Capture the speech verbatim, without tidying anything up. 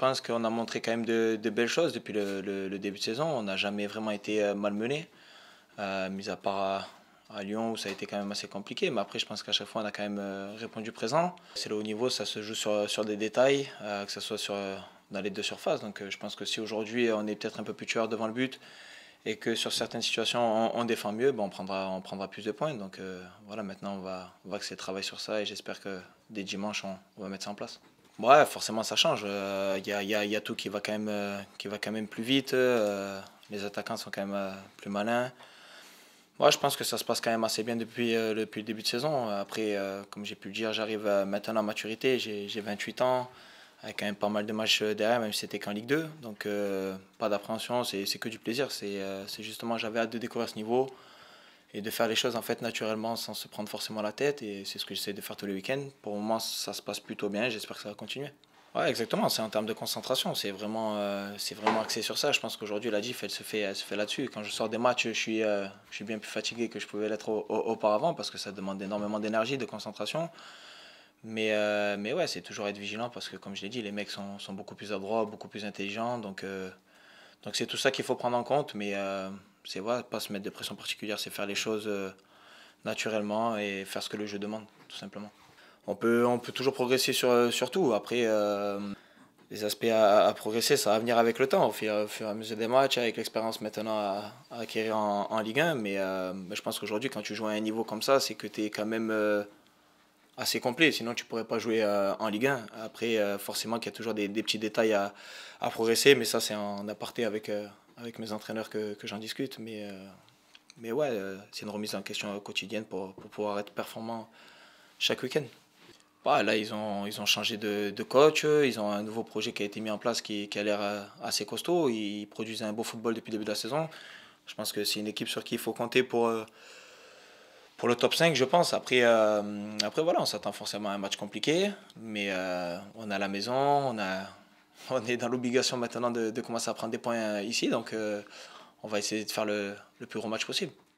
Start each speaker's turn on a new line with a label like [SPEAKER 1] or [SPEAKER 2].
[SPEAKER 1] pense qu'on a montré quand même de, de belles choses depuis le, le- le début de saison. On n'a jamais vraiment été euh, malmené, euh, mis à part à, à Lyon où ça a été quand même assez compliqué. Mais après, je pense qu'à chaque fois, on a quand même euh, répondu présent. C'est le haut niveau, ça se joue sur, sur des détails, euh, que ce soit sur, euh, dans les deux surfaces. Donc euh, je pense que si aujourd'hui on est peut-être un peu plus tueur devant le but et que sur certaines situations on, on défend mieux, ben, on, prendra, on prendra plus de points. Donc euh, voilà, maintenant on va, on va axer le travail sur ça et j'espère que dès dimanche on, on va mettre ça en place. Ouais, forcément ça change. Il euh, y, a, y, a, y a tout qui va quand même, euh, qui va quand même plus vite. Euh, les attaquants sont quand même euh, plus malins. Moi, je pense que ça se passe quand même assez bien depuis, euh, depuis le début de saison. Après, euh, comme j'ai pu le dire, j'arrive euh, maintenant à maturité. J'ai j'ai vingt-huit ans, avec quand même pas mal de matchs euh, derrière, même si c'était qu'en Ligue deux. Donc, euh, pas d'appréhension, c'est c'est que du plaisir. C'est euh, c'est justement, j'avais hâte de découvrir ce niveau et de faire les choses en fait naturellement sans se prendre forcément la tête. Et c'est ce que j'essaie de faire tous les week-ends. Pour le moment, ça se passe plutôt bien. J'espère que ça va continuer. Ouais, exactement. C'est en termes de concentration. C'est vraiment, euh, c'est vraiment axé sur ça. Je pense qu'aujourd'hui, la diff, elle se fait, elle se fait là-dessus. Quand je sors des matchs, je suis, euh, je suis bien plus fatigué que je pouvais l'être au- au- auparavant parce que ça demande énormément d'énergie, de concentration. Mais, euh, mais ouais, c'est toujours être vigilant parce que, comme je l'ai dit, les mecs sont, sont beaucoup plus adroits, beaucoup plus intelligents. Donc, euh, donc c'est tout ça qu'il faut prendre en compte. Mais euh, c'est ouais, pas se mettre de pression particulière, c'est faire les choses euh, naturellement et faire ce que le jeu demande, tout simplement. On peut, on peut toujours progresser sur, sur tout. Après, euh, les aspects à, à progresser, ça va venir avec le temps, au fur, au fur et à mesure des matchs, avec l'expérience maintenant à, à acquérir en, en Ligue un. Mais, euh, mais je pense qu'aujourd'hui, quand tu joues à un niveau comme ça, c'est que tu es quand même euh, assez complet. Sinon, tu ne pourrais pas jouer euh, en Ligue un. Après, euh, forcément qu'il y a toujours des, des petits détails à, à progresser, mais ça, c'est en aparté avec, euh, avec mes entraîneurs que, que j'en discute. Mais, euh, mais ouais, euh, c'est une remise en question quotidienne pour, pour pouvoir être performant chaque week-end. Bah, là, ils ont, ils ont changé de, de coach, ils ont un nouveau projet qui a été mis en place qui, qui a l'air euh, assez costaud. Ils produisent un beau football depuis le début de la saison. Je pense que c'est une équipe sur qui il faut compter pour, euh, pour le top cinq, je pense. Après, euh, après voilà, on s'attend forcément à un match compliqué, mais euh, on a la maison, on, a, on est dans l'obligation maintenant de, de commencer à prendre des points euh, ici, donc euh, on va essayer de faire le, le plus gros match possible.